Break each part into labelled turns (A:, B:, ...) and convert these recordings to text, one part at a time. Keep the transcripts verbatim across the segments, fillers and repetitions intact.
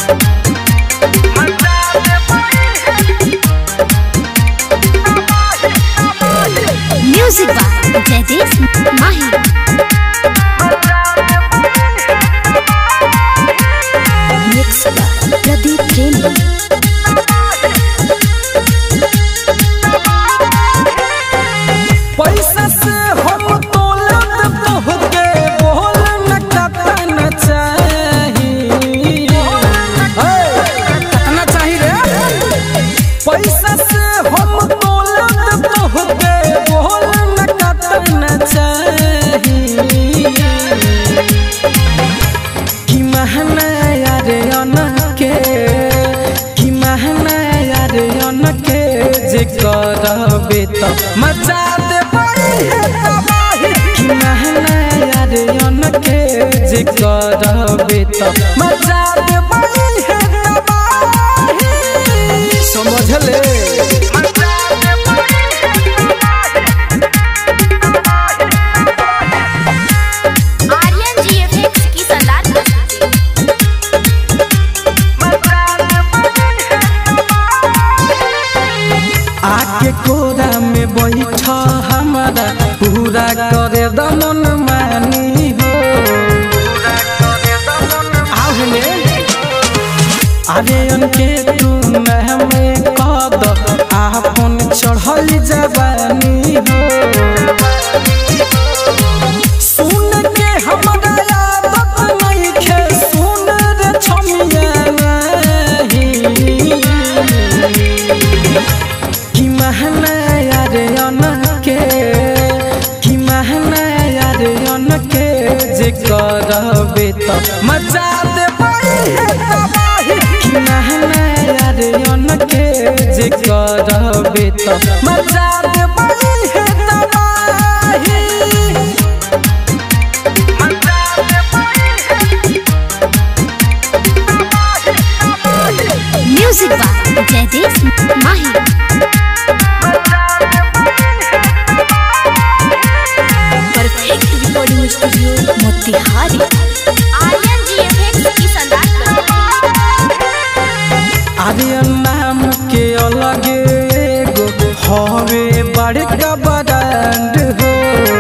A: Music by Jaidev माही। Mix by Pradeep प्रेमी।
B: पैसा से हम तोलत तोहके बोल न कतना चाही कतना चाही रे। पैसा से हम तोलत तोहके बोल न कतना चाही कि महना यार अनके कि महना यार अनके जे करबे त मजा जे करबे त मजा देबई है तबाही। समझ ले
A: आर्यन जीएफएक्स की शानदार
B: आके कोरा में बैठा हमारा पूरा करे दमन मानी हो। अरे उनके तू में कद आपन चढ़ल जवानी हो। सुन के हमारा आदत नहीं खे सुन रे छमिया कि महना यार अनके कि महना यार अनके जे करबे त मजा देबई है तबाही। कि महना यार अनके जे करबे त मजा देबई है तबाही।
A: Music by Jaidev Mahi. Perfect recording studio Motihari. Aryan GFX की शानदार।
B: आर्यन नाम के अलग एगो हवे बड़का ब्रांड हो।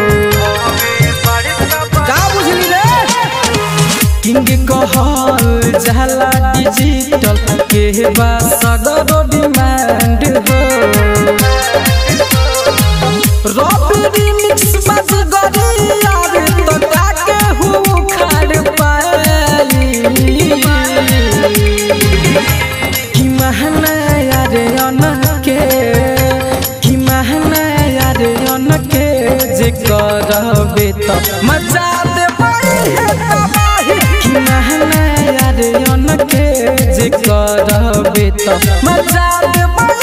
B: का बुझली रे किंग कहल जाला डिजिटल के बा सगरो डिमांड हो। रॉबी रिमिक्स बस गरी यार तो काके हु खाड़ पाली। कि महना यार अनके कि महना यार अनके जे करबे त मजा देबई है तबाही। कि महना यार अनके जे करबे त मजा देबई